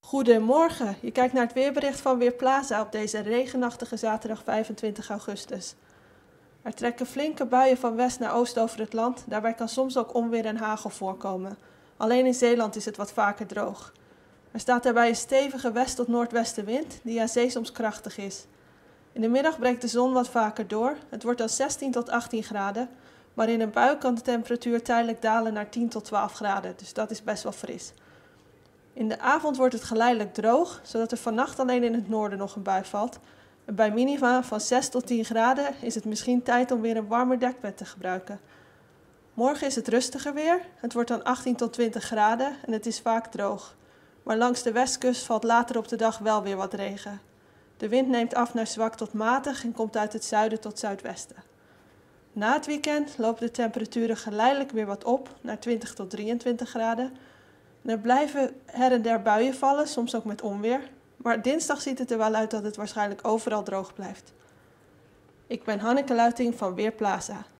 Goedemorgen, je kijkt naar het weerbericht van Weerplaza op deze regenachtige zaterdag 25 augustus. Er trekken flinke buien van west naar oost over het land, daarbij kan soms ook onweer en hagel voorkomen. Alleen in Zeeland is het wat vaker droog. Er staat daarbij een stevige west- tot noordwestenwind, die aan zee soms krachtig is. In de middag breekt de zon wat vaker door, het wordt dan 16 tot 18 graden, maar in een bui kan de temperatuur tijdelijk dalen naar 10 tot 12 graden, dus dat is best wel fris. In de avond wordt het geleidelijk droog, zodat er vannacht alleen in het noorden nog een bui valt. En bij minima van 6 tot 10 graden is het misschien tijd om weer een warmer dekbed te gebruiken. Morgen is het rustiger weer, het wordt dan 18 tot 20 graden en het is vaak droog. Maar langs de westkust valt later op de dag wel weer wat regen. De wind neemt af naar zwak tot matig en komt uit het zuiden tot zuidwesten. Na het weekend lopen de temperaturen geleidelijk weer wat op, naar 20 tot 23 graden. En er blijven her en der buien vallen, soms ook met onweer. Maar dinsdag ziet het er wel uit dat het waarschijnlijk overal droog blijft. Ik ben Hanneke Luiting van Weerplaza.